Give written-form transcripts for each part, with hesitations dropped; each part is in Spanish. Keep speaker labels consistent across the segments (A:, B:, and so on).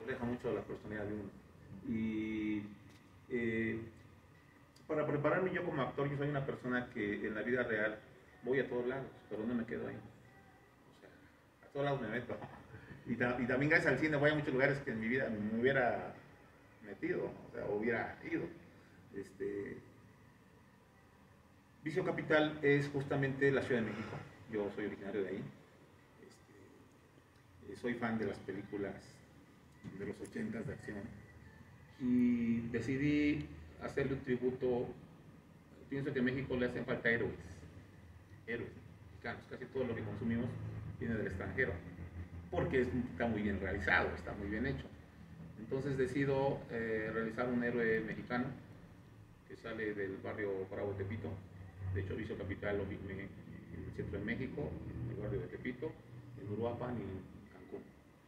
A: refleja mucho la personalidad de uno. Y eh, para prepararme yo como actor, yo soy una persona que en la vida real voy a todos lados, pero no me quedo ahí. O sea, a todos lados me meto. Y también gracias al cine voy a muchos lugares que en mi vida me hubiera metido, o sea, hubiera ido. Este, Vicio Capital es justamente la Ciudad de México. Yo soy originario de ahí. Soy fan de las películas de los 80 de acción. Y decidí hacerle un tributo. Pienso que en México le hacen falta héroes. Héroes mexicanos. Casi todo lo que consumimos viene del extranjero. Porque está muy bien realizado, está muy bien hecho. Entonces decido realizar un héroe mexicano que sale del barrio Bravo de Tepito. De hecho, Vicio Capital lo filmé en el centro de México, en el barrio de Tepito, en Uruapan y en Cancún.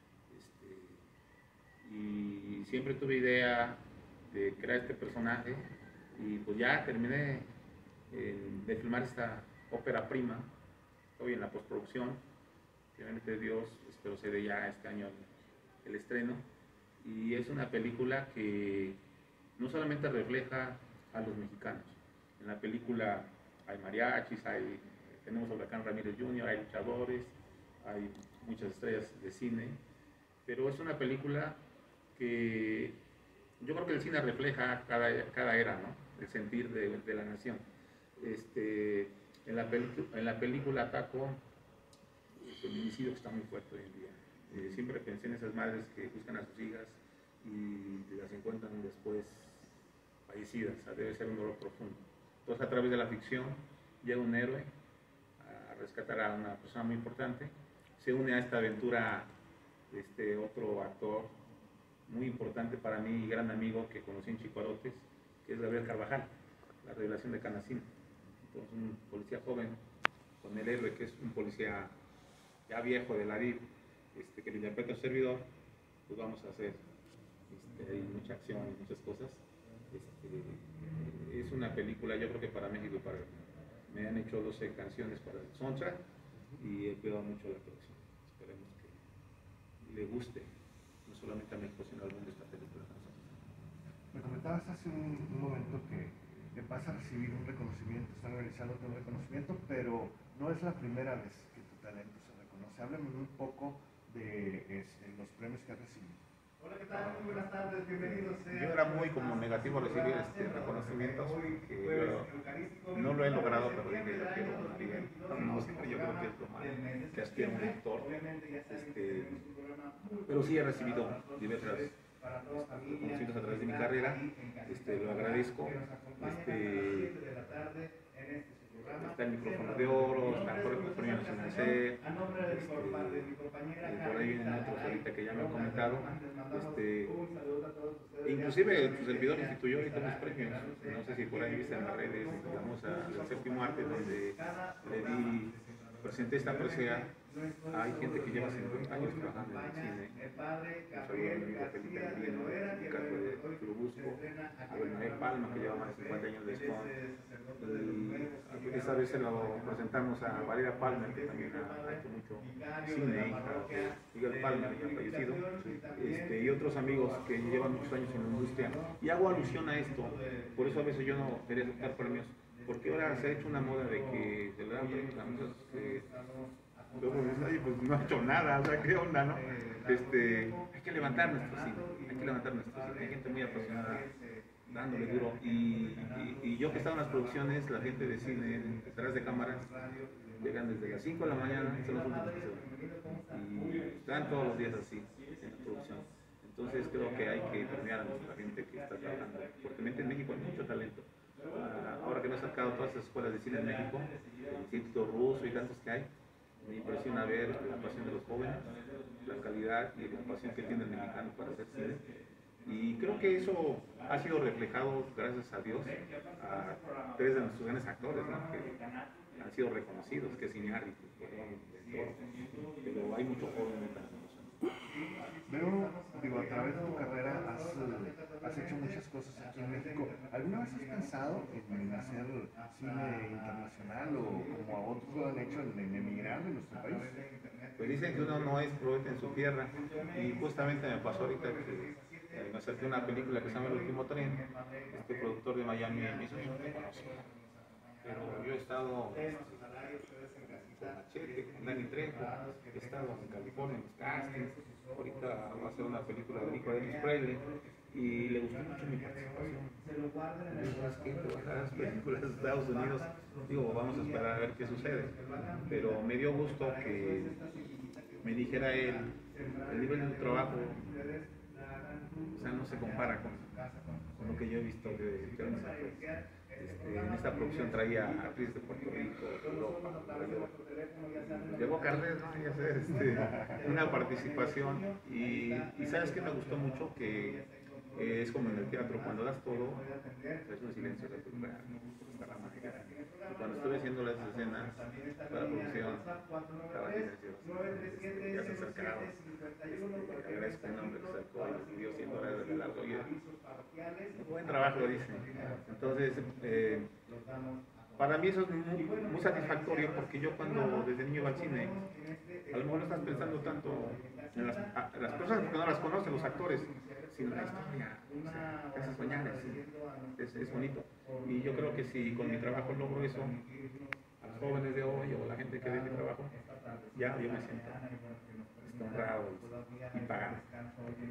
A: Y siempre tuve idea de crear este personaje y pues ya terminé de filmar esta ópera prima. Estoy en la postproducción. Finalmente Dios, espero se dé ya este año el estreno. Y es una película que no solamente refleja a los mexicanos. En la película hay mariachis, tenemos a Huracán Ramírez Jr., hay luchadores, hay muchas estrellas de cine, pero es una película que yo creo que el cine refleja cada era, ¿no? El sentir de la nación. En la película ataco el feminicidio que está muy fuerte hoy en día. Siempre pensé en esas madres que buscan a sus hijas y las encuentran después fallecidas. O sea, debe ser un dolor profundo. Entonces, a través de la ficción, llega un héroe a rescatar a una persona muy importante. Se une a esta aventura otro actor muy importante para mí y gran amigo que conocí en Chicuarotes, que es Gabriel Carvajal, la revelación de Canacín. Entonces, un policía joven con el héroe, que es un policía ya viejo de la DIV, que le interpreta a su servidor, pues vamos a hacer hay mucha acción y muchas cosas. Es una película, yo creo que para México me han hecho 12 canciones para el soundtrack y he cuidado mucho la producción. Esperemos que le guste, no solamente a México, sino al mundo esta película.
B: Me comentabas hace un momento que vas a recibir un reconocimiento, están realizando un reconocimiento, pero no es la primera vez que tu talento se reconoce. Háblame un poco de los premios que has recibido.
C: Hola, ¿qué tal? Muy buenas tardes, bienvenidos.
A: Yo era muy como negativo a recibir reconocimientos, que yo no lo he logrado, pero dije, yo quiero una vida. No, siempre yo creo que es lo más que aspira un actor. Pero sí he recibido diversas reconocimientos a través de mi carrera, lo agradezco. Está el micrófono de oro, está el premio nacional C, por ahí vienen otros ahorita que ya me han comentado. Inclusive tu servidor instituyó ahorita unos premios, no sé si por ahí viste en las redes, digamos al séptimo arte, donde presenté esta presea. Hay gente que lleva 50 años trabajando en el cine. Un saludo a mi amigo Felipe Merino, en el caso de Churubusco, a Bernabé Palma, que lleva más de 50 años de Stone. Y esa vez se lo presentamos a Valeria Palmer, que también ha hecho mucho cine, hija de Miguel Palmer, ya fallecido, y otros amigos que llevan muchos años en la industria. Y hago alusión a esto, por eso a veces yo no quería aceptar premios, porque ahora se ha hecho una moda de que se le dan premios a muchos luego dices, oye, pues no ha hecho nada, o sea, ¿qué onda, no? Hay que levantar nuestro cine, hay que levantar nuestro cine. Hay gente muy apasionada dándole duro. Y yo que estaba en las producciones, la gente de cine detrás de cámaras llegan desde las 5 de la mañana, son los últimos que se van. Y están todos los días así en la producción. Entonces creo que hay que premiar a nuestra gente que está trabajando, porque en México hay mucho talento. Ahora que me he sacado todas esas escuelas de cine en México, el Instituto Ruso y tantos que hay, me impresiona ver la pasión de los jóvenes, la calidad y la pasión que tiene el mexicano para hacer cine. Y creo que eso ha sido reflejado, gracias a Dios, a tres de nuestros grandes actores, ¿no? Que han sido reconocidos, que es Iñárritu, pero hay mucho joven muy talentoso.
B: Veo, digo, a través de tu carrera has hecho muchas cosas aquí en México. ¿Alguna vez has pensado en hacer cine internacional o como a otros lo han hecho en emigrar de nuestro país?
A: Pues dicen que uno no es poeta en su tierra y justamente me pasó ahorita que me acerqué a una película que se llama El último tren. Este productor de Miami me hizo yo no te conocía, pero yo he estado con Machete, con Danny Trejo, he estado en California en los castings. Ahorita va a ser una película de hijo de Elvis Presley y le gustó mucho mi participación. Digo, es que trabajar en las películas de Estados Unidos, digo, vamos a esperar a ver qué sucede, pero me dio gusto que me dijera él, el nivel de trabajo, o sea, no se compara con lo que yo he visto de Johnson. En esta producción traía actrices de Puerto Rico, de Europa, llegó Carles, ¿no? Ya sé, una participación y sabes que me gustó mucho que es como en el teatro, cuando das todo, es un silencio de tu lugar, está la magia. Y cuando estuve haciendo las escenas para la producción, estaba silencioso, ya se acercaron, agradezco un hombre que sacó y me dio 100 dólares de largo y buen trabajo, dice. Entonces, para mí eso es muy satisfactorio porque yo cuando desde niño iba al cine, a lo mejor no estás pensando tanto en las personas porque no las conocen, los actores, sino en la historia, o sea, te hace soñar, es bonito. Y yo creo que si con mi trabajo logro eso, a los jóvenes de hoy o la gente que ve mi trabajo, ya yo me siento honrado y pagado.